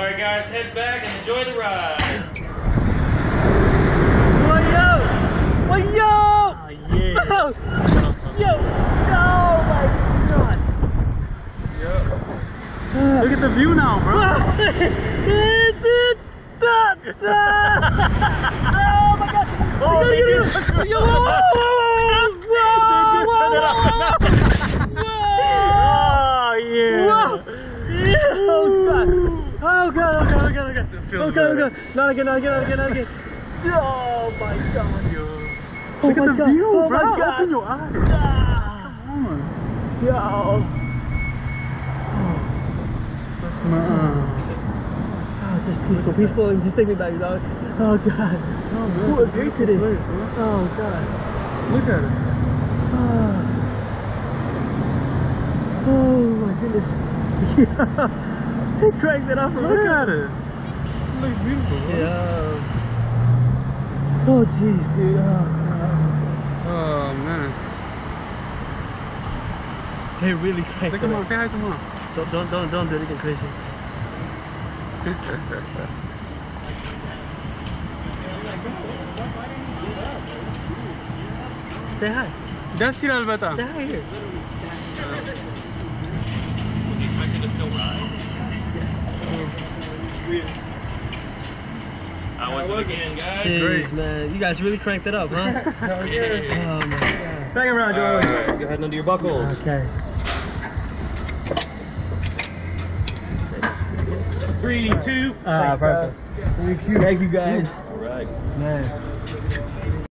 Alright guys, heads back and enjoy the ride. Yo! Oh, yeah. Yo! Oh my god! Yeah. Look at the view now, bro. Oh my god! Oh, they did Yo! Oh, yeah. Whoa. Yeah. Oh god! Oh god! Oh god! Oh god! Oh god! Oh god! Not again! Not again! Not again! Not again! Oh my god! Yo. Oh Look my at the god. view, Oh bro. my god. Open your eyes. Ah. Come on. Yo. That's my Oh, just peaceful, peaceful, and just take me back, dog. Oh god. No, Who agreed to this? Place, oh god. look at it. Oh my goodness. Yeah. They cranked it up. Look at it. It looks beautiful. Bro. Yeah. Oh jeez, dude. Oh god. Oh man. They really cranked Look it at up. mom. Say hi to mom. Don't do anything crazy. Say hi. That's it, Alberta. Say hi here. Was he expecting to still ride? How was it again, guys? Jeez, man. You guys really cranked it up, huh? Yeah. Oh my god. Second round, Joe. Alright, go ahead and undo your buckles. Okay. 3, 2. Perfect. Thank you. Thank you guys. Alright. Man.